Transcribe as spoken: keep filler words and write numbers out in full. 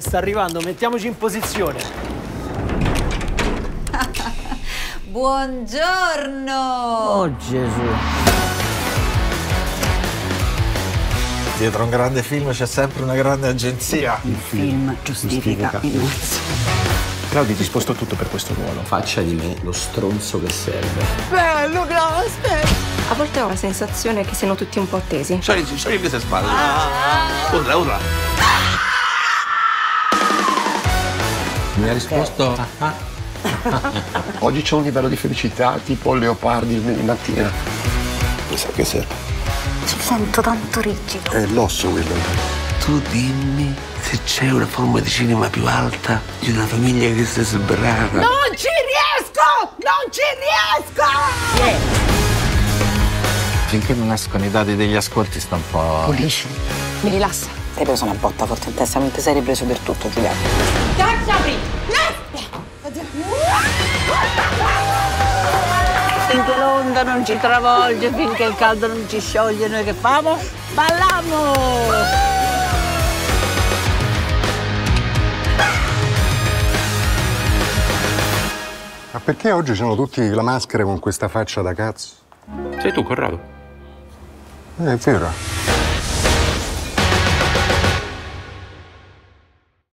Sta arrivando, mettiamoci in posizione. Buongiorno! Oh Gesù. Dietro a un grande film c'è sempre una grande agenzia. Il film giustifica il mezzo. Claudio ti sposto tutto per questo ruolo. Faccia di me lo stronzo che serve. Bello, grazie! A volte ho la sensazione che siano tutti un po' attesi. Sciogli, sciogli queste spalle. Ah. Urla, urla. Mi ha risposto. Ah. Oggi c'è un livello di felicità tipo leopardi di mattina. Mi sa che serve. Ci sento tanto rigido. È l'osso quello. Tu dimmi se c'è una forma di cinema più alta di una famiglia che si sbrana. Non ci riesco! Non ci riesco! Yeah. Finché non escono i dati degli ascolti sta un po'. Pulisci. Mi rilassa. Hai preso una botta forte in testa, non ti sei ripreso per tutto, Giuliano. Cacciami! Finché l'onda non ci travolge, finché il caldo non ci scioglie, noi che famo? Ballamo! Ma perché oggi sono tutti la maschera con questa faccia da cazzo? Sei tu, Corrado? Eh, è vero.